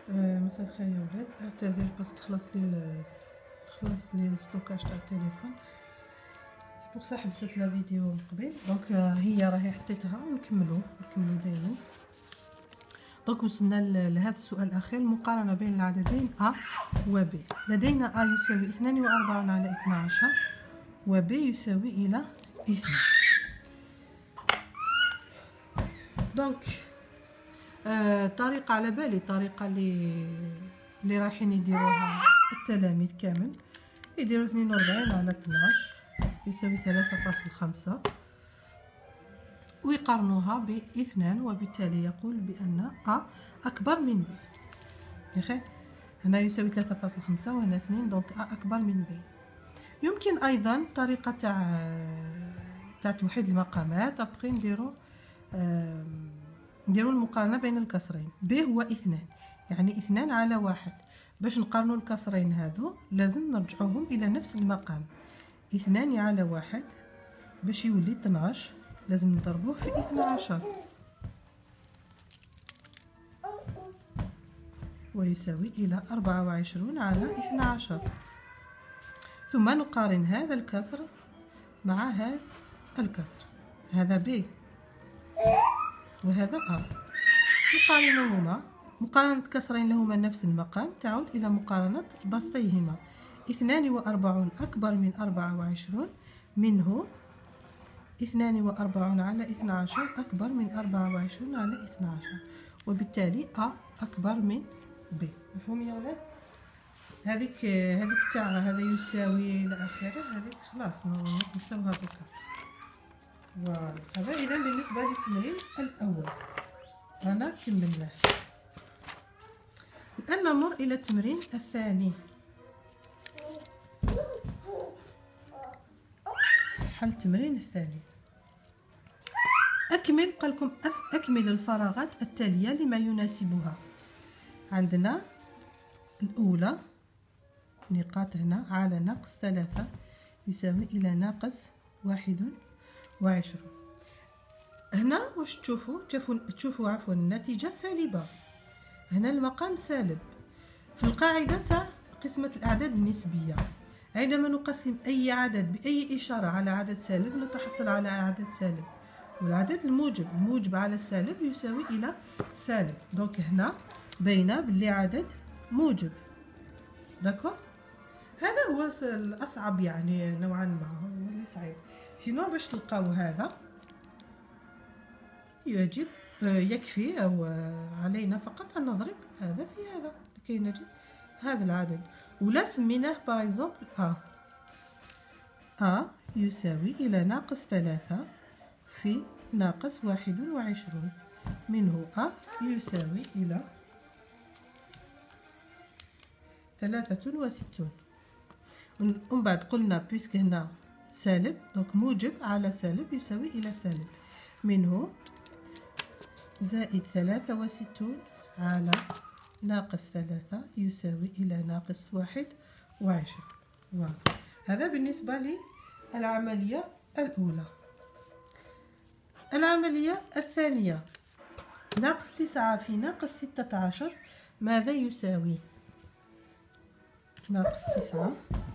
مساء الخير يا ولاد. اعتذر بس تخلص لي الستوكاج تاع التليفون، سي بوغ سا حبست لا فيديو من قبل. دونك هي راهي حطيتها ونكملو دايما. دونك وصلنا لهذا السؤال الاخير، المقارنه بين العددين ا و ب. لدينا ا يساوي 42 على 12 و ب يساوي الى 2. دونك طريقه على بالي، الطريقه اللي رايحين يديروها التلاميذ كامل، يديروا 42 على 12 يساوي 3.5 ويقارنوها ب2، وبالتالي يقول بأن أ أكبر من ب. بخير، هنا يساوي 3.5 وهنا 2، دونك أ أكبر من ب. يمكن أيضا طريقة تاع توحيد المقامات. أبقي نديرو المقارنة بين الكسرين. ب هو 2، يعني 2 على 1. باش نقارنوا الكسرين هذو لازم نرجعوهم إلى نفس المقام. 2 على 1 باش يولي 12 لازم نضربوه في 12 ويساوي إلى 24 على 12. ثم نقارن هذا الكسر مع هذا الكسر، هذا ب وهذا أ، نقارنهما. مقارنة كسرين لهما نفس المقام تعود إلى مقارنة بسطيهما. 42 أكبر من 24، منه 42 على 12 أكبر من 24 على 12، وبالتالي أ أكبر من ب. مفهوم يا ولاد؟ هذيك تاع هذا يساوي إلى آخره، هذيك خلاص نساوها دوكا. هذا إذا بالنسبة للتمرين الأول أنا كملناه. الآن نمر إلى التمرين الثاني. حل التمرين الثاني. قالكم أكمل الفراغات التالية لما يناسبها. عندنا الأولى نقاط هنا على ناقص 3 يساوي إلى ناقص 21. هنا واش تشوفوا عفوا النتيجة سالبة. هنا المقام سالب. في القاعدة تاع قسمة الأعداد النسبية، عندما نقسم أي عدد بأي إشارة على عدد سالب نتحصل على عدد سالب، والعدد الموجب على السالب يساوي إلى سالب. دونك هنا باينة باللي عدد موجب. داكور، هذا هو الأصعب يعني نوعا ما، هو اللي صعيب. سينو باش تلقاو هذا يكفي أو علينا فقط أن نضرب هذا في هذا لكي نجد هذا العدد. ولا سميناه بايزومبل أ يساوي إلى ناقص 3 في ناقص 21، منه أ يساوي إلى 63. ومن بعد قلنا بيسك هنا سالب، دونك موجب على سالب يساوي إلى سالب، منه زائد 63 على ناقص 3 يساوي إلى ناقص 21. هذا بالنسبة للعملية الأولى. العملية الثانية، ناقص 9 في ناقص 16 ماذا يساوي؟ ناقص 9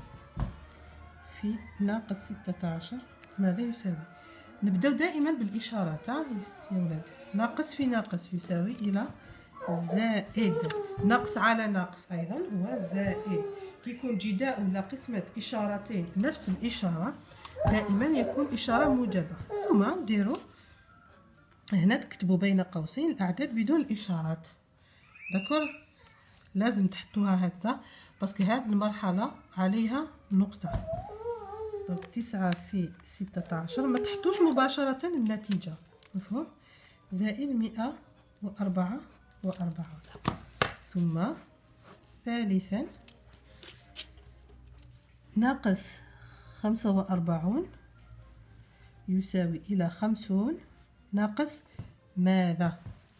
في ناقص 16 ماذا يساوي؟ نبدأ دائما بالإشارات يا ولاد. ناقص في ناقص يساوي إلى زائد، ناقص على ناقص أيضا هو زائد. يكون جداء ولا قسمة إشارتين نفس الإشارة دائما يكون إشارة موجبة. ثم نديروا هنا تكتبوا بين قوسين الأعداد بدون الإشارات. داكور، لازم تحطوها هكذا باسكو هذه المرحلة عليها نقطة. دونك 9 في 16 ما تحطوش مباشرة النتيجة، مفهوم؟ زائد 104. ثم ثالثا ناقص 45 يساوي إلى 50 ناقص ماذا؟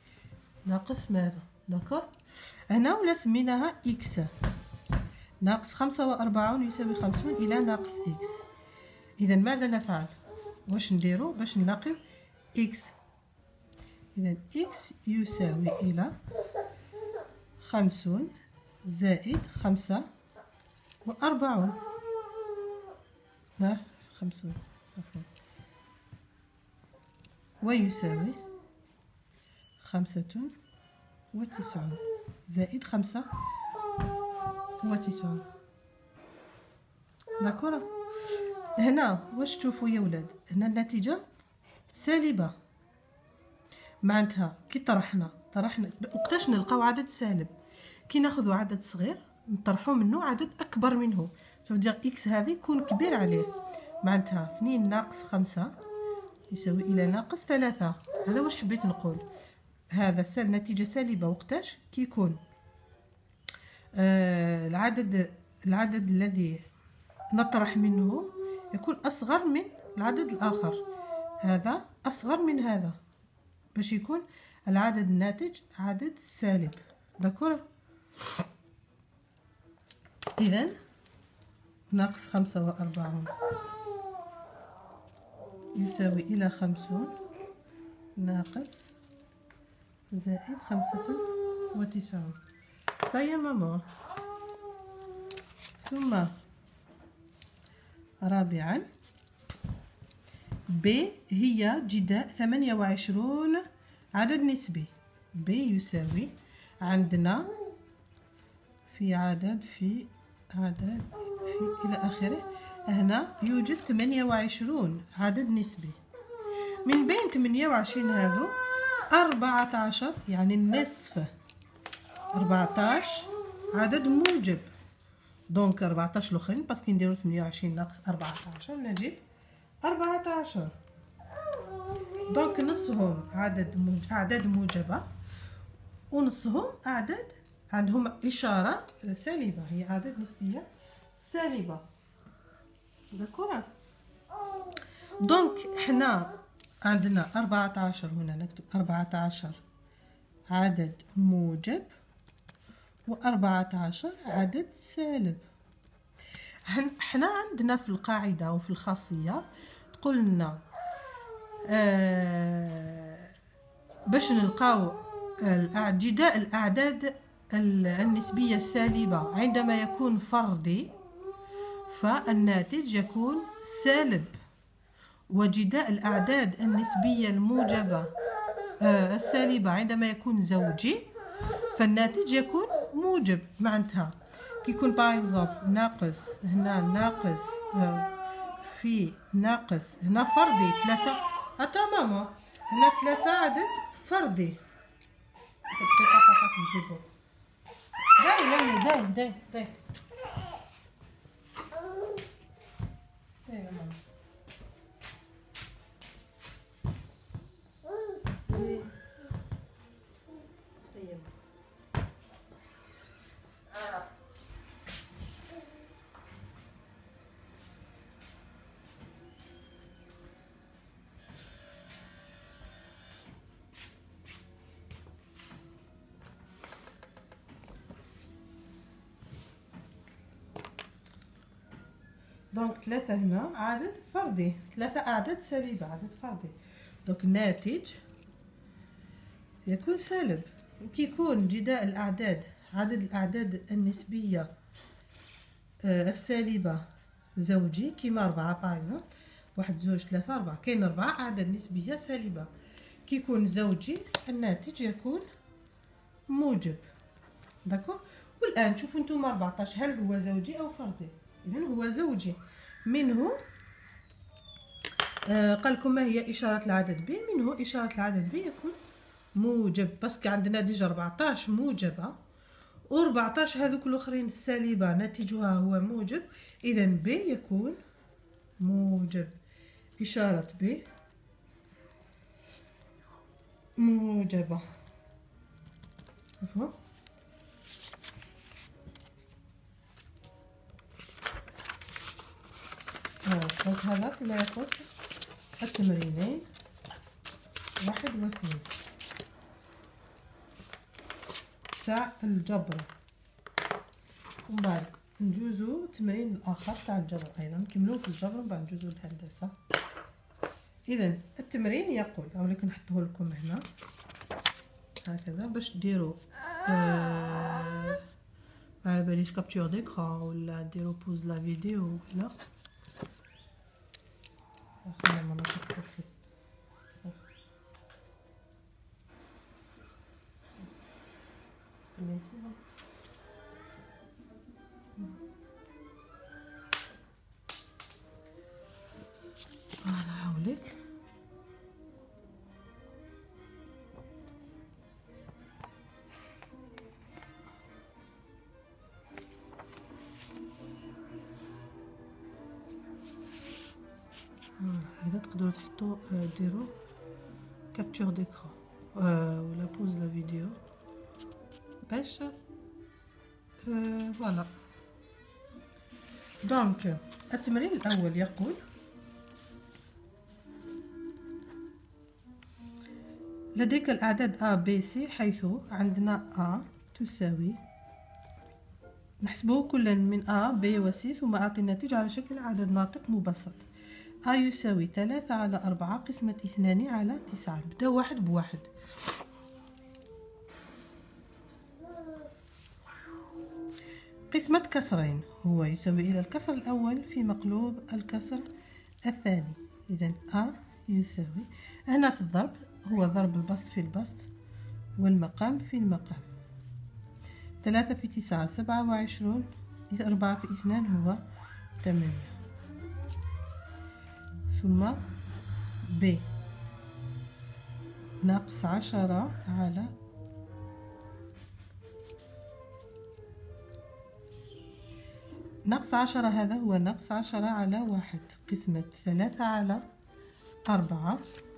داكور، هنا ولا سميناها إكس. ناقص 45 يساوي 50 إلى ناقص إكس. إذا ماذا نفعل؟ واش نديرو باش نلاقيو إكس؟ إذا إكس يساوي إلى 50 زائد 45 50 عفوا ويساوي 95 زائد 95. داكور. هنا واش تشوفوا يا ولاد؟ هنا النتيجة سالبة، معناتها كي طرحنا وقتاش نلقاو عدد سالب؟ كي ناخذ عدد صغير نطرحوا منه عدد اكبر منه، تفدير اكس هذه يكون كبير عليه، معناتها 2 ناقص 5 يساوي الى ناقص 3. هذا واش حبيت نقول، هذا نتيجة سالبة وقتاش كي يكون العدد الذي نطرح منه يكون أصغر من العدد الآخر، هذا أصغر من هذا، باش يكون العدد الناتج عدد سالب. داكور. إذن ناقص 45 يساوي إلى 50 ناقص زائد 95. صايا ماما. ثم رابعا ب هي جداء 28 عدد نسبي. ب يساوي عندنا في عدد إلى آخره. هنا يوجد 28 عدد نسبي، من بين 28 هذو 14 يعني النصف 14 عدد موجب، دونك 14 الاخرين باسكو نديرو 28 ناقص 14 نجد 14. دونك نصهم اعداد موجبه ونصهم اعداد عندهم اشاره سالبه، هي اعداد نسبيه سالبه. داكور. دونك حنا عندنا 14 هنا نكتب 14 عدد موجب و14 عدد سالب. حنا عندنا في القاعدة وفي الخاصية تقول لنا باش نلقاو جداء الأعداد النسبية السالبة عندما يكون فردي فالناتج يكون سالب، وجداء الأعداد النسبية الموجبة السالبة عندما يكون زوجي فالناتج يكون موجب. معناتها كي يكون باغ ناقص هنا ناقص في ناقص هنا فردي 3 ماما هنا 3 عدد فردي. دقيقة فقط نجيبو داي ماما. دونك 3 هنا عدد فردي، 3 أعداد سالبة عدد فردي، دونك الناتج يكون سالب. وكي يكون جداء الأعداد عدد الأعداد النسبية السالبة زوجي كيما 4 باغ 1 2 3 4 كاين 4 أعداد نسبية سالبة، كي يكون زوجي الناتج يكون موجب. داكور. والآن شوفوا نتوما 14 هل هو زوجي أو فردي؟ إذن هو زوجي. منه قال لكم ما هي إشارة العدد ب؟ منه إشارة العدد ب يكون موجب، باسكو عندنا ديجا 14 موجبة و14 هذوك الآخرين السالبة ناتجها هو موجب، إذا ب يكون موجب. إشارة ب موجبة. عفوا. دونك هذا فيما يخص التمرينين 1 و 2 تاع الجبر. ومن بعد نجوزو التمرين الآخر تاع الجبر أيضا نكملو في الجبر ومن بعد نجوزو الهندسة. إذا التمرين يقول ولكن نحطه لكم هنا هكذا باش ديروا على باليش كابتور ديكران ولا ديرو بوز لا فيديو ولا خلينا ما نطيقش. فوالا هاوليك هذا تقدروا تحطوا ديروا كابتور ديكران ولا بوز لا فيديو باش فوالا. دونك التمرين الاول يقول لديك الاعداد A B C حيث عندنا A تساوي، نحسبه كلا من A B و C ثم أعطي الناتج على شكل عدد ناطق مبسط. A يساوي 3 على 4 قسمة 2 على 9. نبداو واحد بواحد. قسمة كسرين هو يساوي إلى الكسر الأول في مقلوب الكسر الثاني. إذن A يساوي، هنا في الضرب هو ضرب البسط في البسط والمقام في المقام. 3 في 9 27، 4 في 2 هو 8. ثم B ناقص 10 على ناقص 10، هذا هو ناقص 10 على 1 قسمة 3 على 4.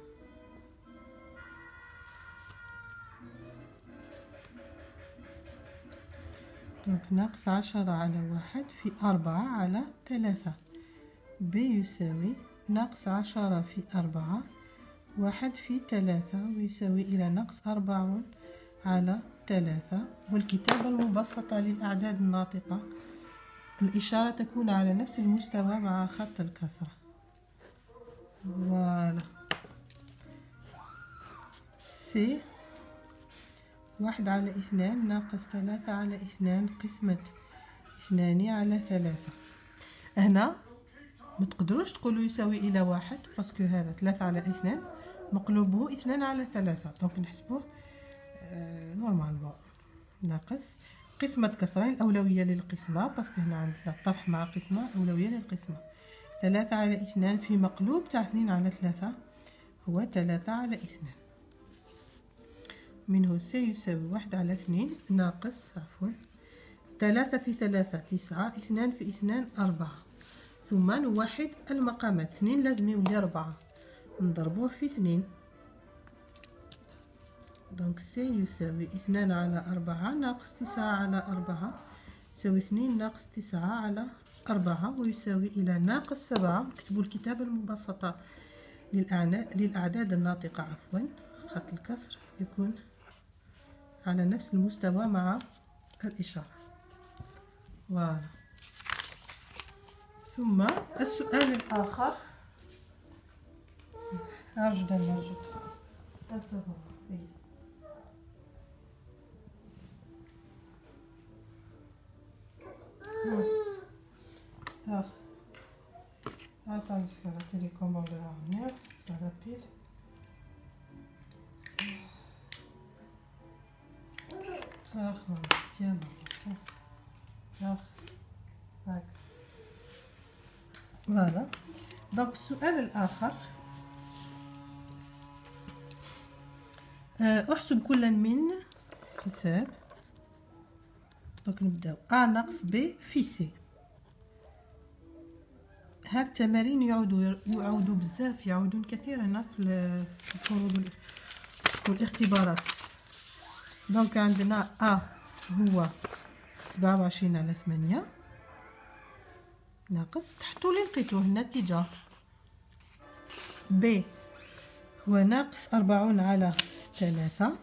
دونك ناقص 10 على 1 في 4 على 3. ب يساوي ناقص 10 في 4 1 في 3 ويساوي إلى ناقص 4 على 3. والكتابة المبسطة للأعداد الناطقة الإشارة تكون على نفس المستوى مع خط الكسرة. فوالا. سي 1 على 2 ناقص 3 على 2 قسمة 2 على 3. هنا ما تقدروش تقولوا يساوي إلى 1 باسكو هذا 3 على 2 مقلوبه 2 على 3، دونك نحسبوه نورمالمون ناقص قسمة كسرين. الأولوية للقسمة باسكو هنا عندنا طرح مع قسمة، أولوية للقسمة. 3 على 2 في مقلوب تاع 2 على 3 هو 3 على 2. منه سي يساوي 1 على 2 ناقص 3 في 3 9، 2 في 2 4. ثم نوحد المقامات، 2 لازم يولي 4 نضربوه في 2. دونك سي يساوي 2 على 4 ناقص 9 على 4 يساوي 2 ناقص 9 على 4 ويساوي إلى ناقص 7. نكتبوا الكتابة المبسطة للأعداد الناطقة خط الكسر يكون على نفس المستوى مع الإشارة. فوالا. ثم السؤال الآخر نرجع attends, je vais la télécommande de l'arrière parce que c'est rapide. Tiens. فوالا. دونك السؤال الآخر أحسب كلا من حساب. دونك نبداو A ناقص B في C. هاد التمارين يعودوا بزاف، يعودون كثيرا في الفروض والاختبارات. دونك عندنا A هو 27 على 8 ناقص، تحطوا لي لقيتوه النتيجة. B هو ناقص 40 على 3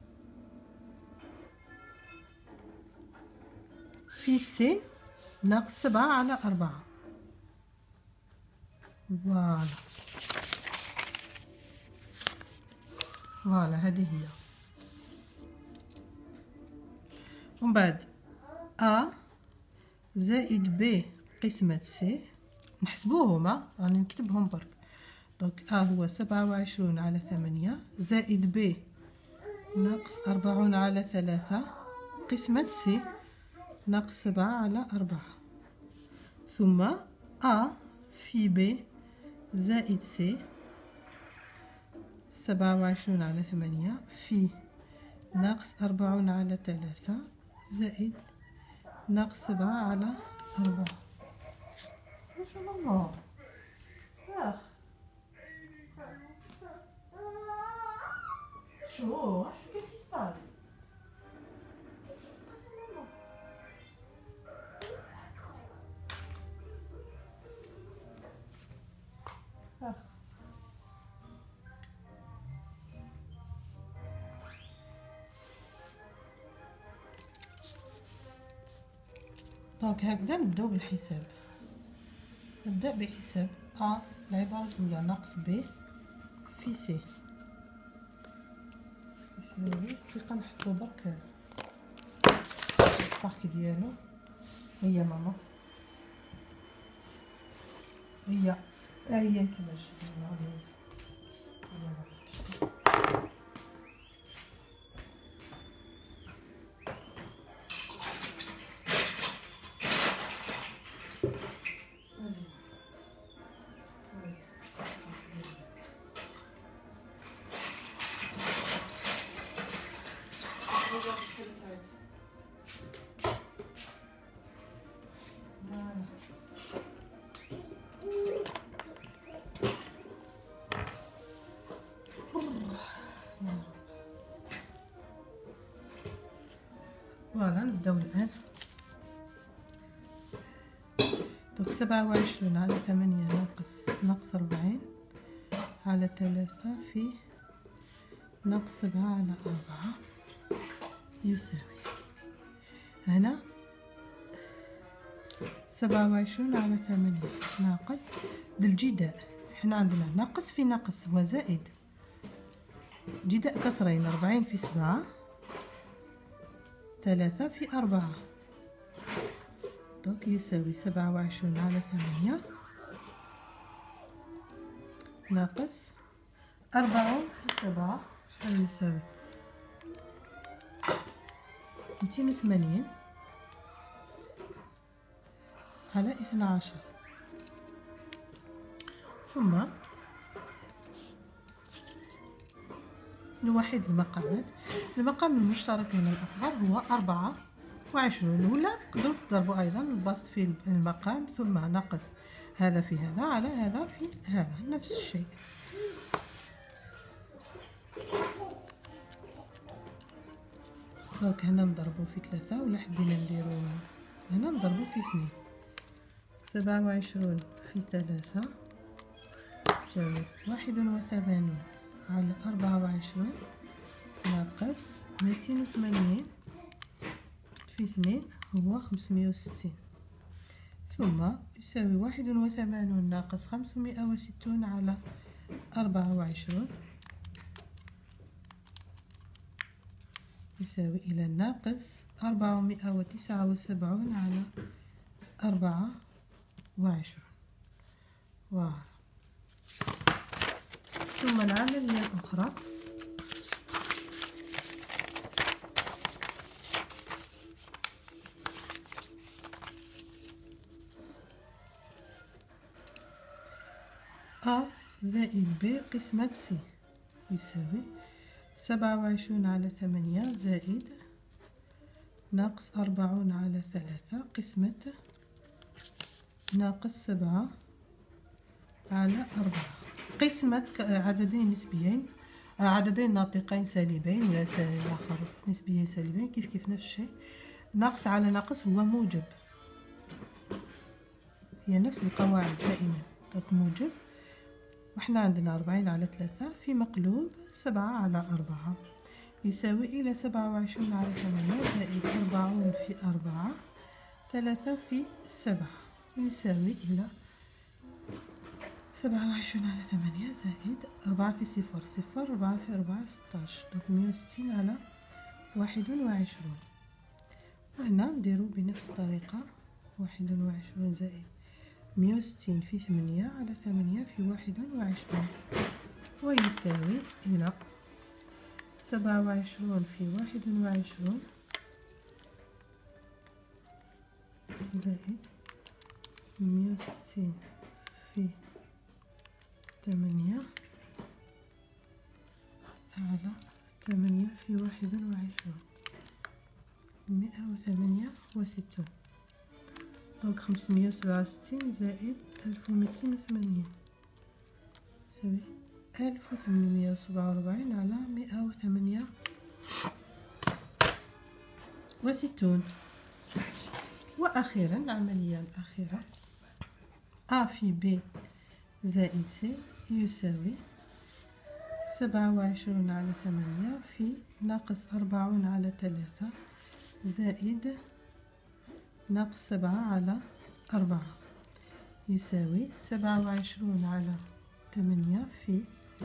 في C ناقص 7 على 4. فوالا هذه هي. ومن بعد أ زائد ب قسمة سي، نحسبوهم راني نكتبهم برك. دونك أ هو 27 على 8 زائد ب ناقص 40 على 3 قسمة سي ناقص 7 على 4، ثم أ في ب زائد سي 27 على 8 في ناقص 40 على 3 زائد ناقص 7 على 4. شو ماما؟ شو qu'est-ce qui se passe? Qu'est-ce qui se passe maman? دونك هكذا نبداو بالحساب. نبدأ بحساب أ العبارة الأولى ناقص ب في سي يساوي، دقيقة نحطو برك الفرق ديالو. هيا ماما هيا كيما جبنا فوالا. نبداو الآن. دونك 27 على 8 ناقص 40 على 3 في ناقص 7 على 4 يساوي، هنا 27 على 8 ناقص بالجداء، حنا عندنا ناقص في ناقص هو زائد، جداء كسرين 40 في 7 3 في 4، دونك يساوي 27 على 8 ناقص 40 في 7 شحال يساوي 280 على 12. ثم نوحد المقامات. المقام المشترك هنا الأصغر هو 24، ولا تقدروا تضربوا أيضا البسط في المقام ثم نقص هذا في هذا على هذا في هذا نفس الشيء. دونك هنا نضربو في 3 ولا حبينا نديرو هنا نضربو في 2. 27 في 3 تساوي 81 على 24 ناقص 280 في 2 هو 560، ثم يساوي 81 ناقص 560 على 24 يساوي إلى ناقص 479 على 24. واو. ثم العملية الأخرى أ زائد ب قسمة سي يساوي 27 على 8 زائد ناقص 40 على 3 قسمة ناقص 7 على 4 قسمة عددين نسبيين، عددين ناطقين سالبين ولا آخر نسبيين سالبين كيف نفس الشيء. ناقص على ناقص هو موجب، هي نفس القواعد دائما. دونك موجب، وحنا عندنا 40 على 3 في مقلوب 7 على 4 يساوي إلى 27 على 8 زائد 40 في 4 3 في 7 يساوي إلى 27 على 8 زائد 4 في 0 4 في 4 16، دونك 160 على 21. وهنا هنا نديرو بنفس الطريقة 21 زائد 160 في 8 على 8 في 21 ويساوي إلى 27 في 21 زائد 160 في 8 على 8 في 21 168. دونك 567 زائد 1280 يساوي 1847 على 168. وأخيرا العملية الأخيرة A في B زائد C يساوي 27 على 8 في ناقص 40 على 3 زائد ناقص 7 على 4 يساوي 27 على 8 في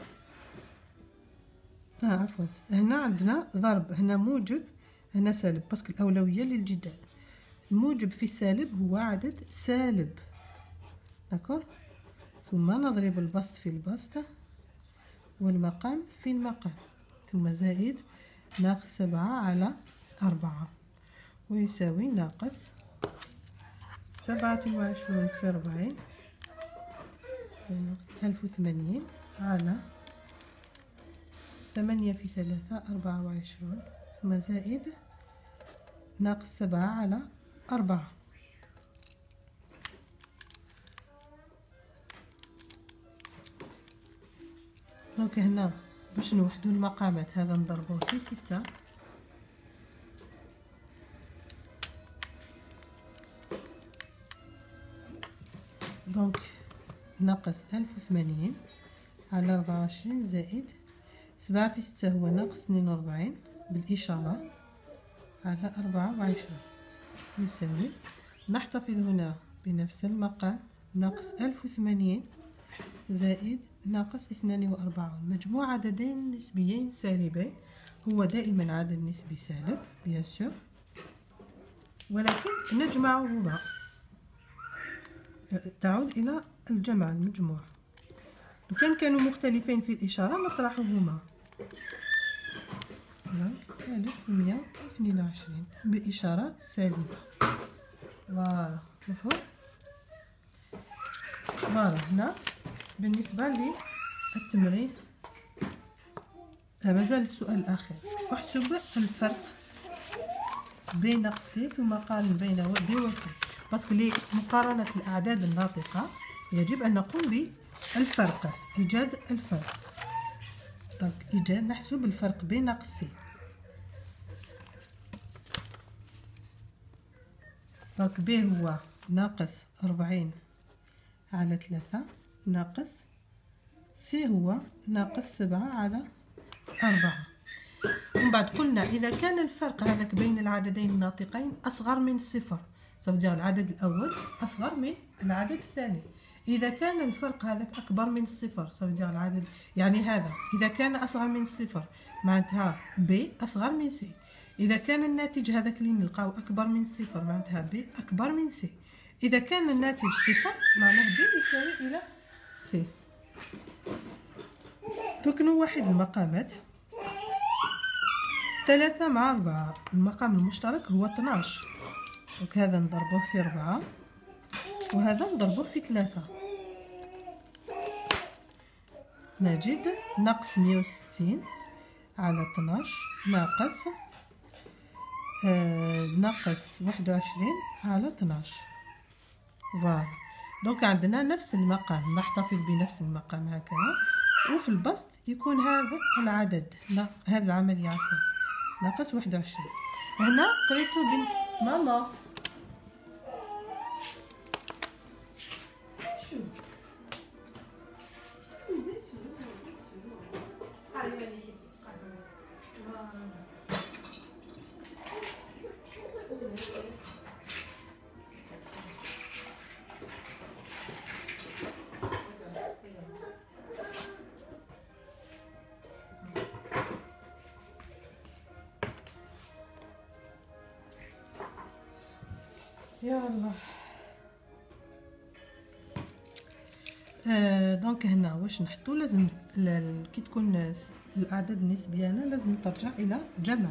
عفوا هنا عندنا ضرب، هنا موجب هنا سالب، باسكو الأولوية للجدال. الموجب في السالب هو عدد سالب، داكور. ثم نضرب البسط في البسط والمقام في المقام، ثم زائد ناقص 7 على 4 ويساوي ناقص 27 في 40 يساوي ناقص 1080 على 8 في 3 24 ثم زائد ناقص 7 على 4. دونك هنا باش نوحدو المقامات هذا نضربوه في 6 دونك ناقص 1080 على 24 زائد 7 في 6 هو ناقص 42 بالإشارة على 24 يساوي، نحتفظ هنا بنفس المقام، ناقص 1080 زائد ناقص 42. مجموع عددين نسبيين سالبين هو دائما عدد نسبي سالب بيان سور، ولكن نجمعهما تعود إلى الجمع المجموع. لو كانوا مختلفين في الإشارة نطرحهما. 1122 بإشارة سالبة. فوالا مفهوم. فوالا هنا بالنسبة للتمرين مازال السؤال الأخير. احسب الفرق بين ناقص سي ثم قارن بين ب و سي، باسكو لمقارنة الأعداد الناطقة يجب أن نقوم بالفرق، إيجاد الفرق. دونك نحسب الفرق بين ناقص سي. دونك ب هو ناقص 40 على 3 ناقص سي هو ناقص 7 على 4. ومن بعد قلنا إذا كان الفرق هذاك بين العددين الناطقين أصغر من صفر، سوف العدد الأول أصغر من العدد الثاني. إذا كان الفرق هذاك أكبر من الصفر، سوف العدد يعني هذا إذا كان أصغر من الصفر معناتها ب أصغر من سي. إذا كان الناتج هذاك اللي نلقاو أكبر من الصفر معناتها ب أكبر من سي. إذا كان الناتج صفر معناه ب يساوي إلى سي. دوك نوحد المقامات 3 مع 4. المقام المشترك هو 12، دونك هذا نضربوه في 4 وهذا نضربوه في 3 نجد ناقص 160 على 12 ناقص ناقص 21 على 12. فوالا دونك عندنا نفس المقام، نحتفظ بنفس المقام هكذا، وفي البسط يكون هذا العدد هذا العملية عفوا ناقص 21. هنا قريتو بنت ماما يلا. دونك هنا واش نحطو، لازم كي تكون الاعداد النسبيه هنا لازم ترجع الى جمع.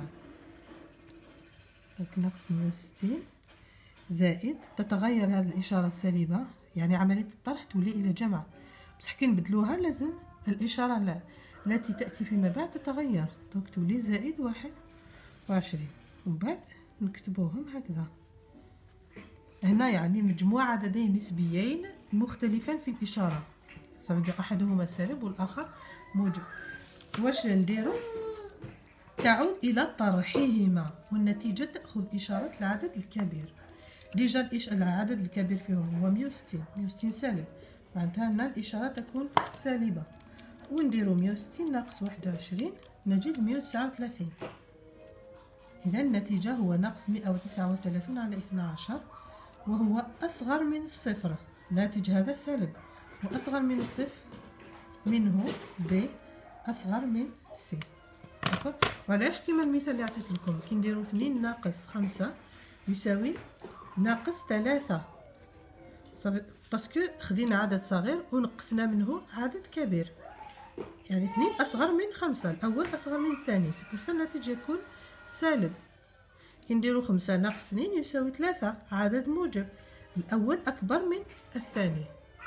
دونك ناقص 160 زائد، تتغير هذه الاشاره السالبه يعني عمليه الطرح تولي الى جمع، بصح كي نبدلوها لازم الاشاره التي تاتي فيما بعد تتغير، دونك تولي زائد 21 ومن بعد نكتبوهم هكذا. هنا يعني مجموع عددين نسبيين مختلفين في الإشارة، سواء أحدهما سالب والآخر موجب. واش نديرو؟ تعود إلى طرحهما والنتيجة تأخذ إشارة العدد الكبير. ديجا العدد الكبير فيهم هو 160 سالب، معناتها هنا الإشارة تكون سالبة، ونديرو 160 ناقص 21 نجد 139. إذا النتيجة هو ناقص 139 على 12، وهو أصغر من الصفر. الناتج هذا سالب، وأصغر من الصفر منه ب أصغر من سي. وعلاش كيما المثال اللي عطيت لكم كي نديرو 2 ناقص 5 يساوي ناقص 3 صافي، باسكو خدينا عدد صغير ونقصنا منه عدد كبير، يعني 2 أصغر من 5، الأول أصغر من الثاني، سي الناتج يكون سالب. كي نديرو 5 ناقص 2 يساوي 3، عدد موجب، الأول أكبر من الثاني.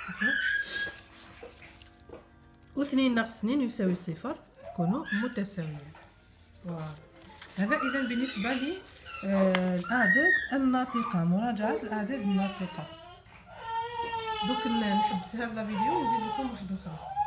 و2 ناقص 2 يساوي 0، يكونوا متساويين. هذا إذا بالنسبة للأعداد الناطقة، مراجعة الأعداد الناطقة. دوك نحبس هذا الفيديو ونزيد لكم واحد أخرى.